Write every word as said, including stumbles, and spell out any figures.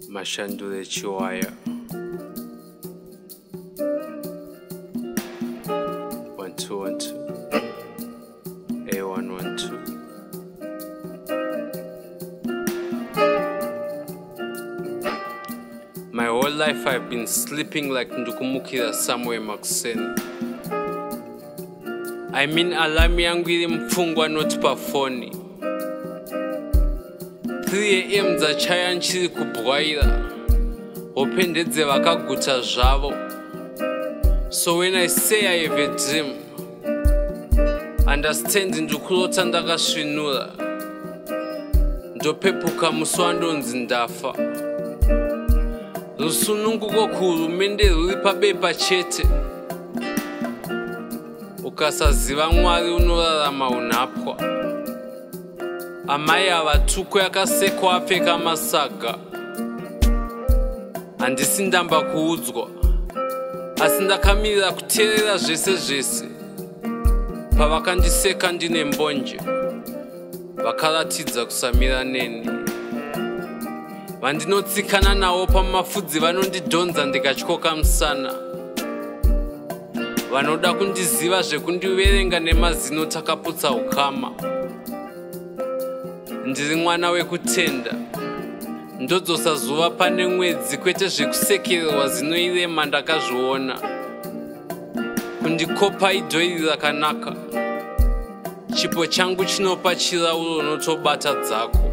Mashandule Chiwaya. One two one two. A one one two. My whole life I've been sleeping like Ndukumukira somewhere Maxen. I mean alarm yangu ili mfungwa not pa phone. three A M za chaya nchiri kubwaira. Opendedze vakaguta zvavo. So when I say I have a dream, understand ndukulota ndakasvinura. Ndopepuka muswandonzi ndafa. Rusununguko kuhurumende ruri pabepa chete. Ukasaziva Mwari unorarama unapwa. Amai avatuko yakasekwa apfeka masaga. Handisi ndamba kuudzwa, asi ndakamirira kuteerera zvese zvese. Pavakandiseka ndine mbonje, vakaratidza kusamira neni. Vandinotsikana navo pamafudzi vanondidhonza ndikatyoka musana. Vanoda kundiziva zvekundiverenga nemazino takaputsa ukama. Ndiri mwana wekutenda, ndodzosa zuva pane mwedzi kwete zvekusekererwa zinoirema ndakazviona. Kundikopa idhoiri rakanaka, chipo changu chinopa chirauro notobata dzako.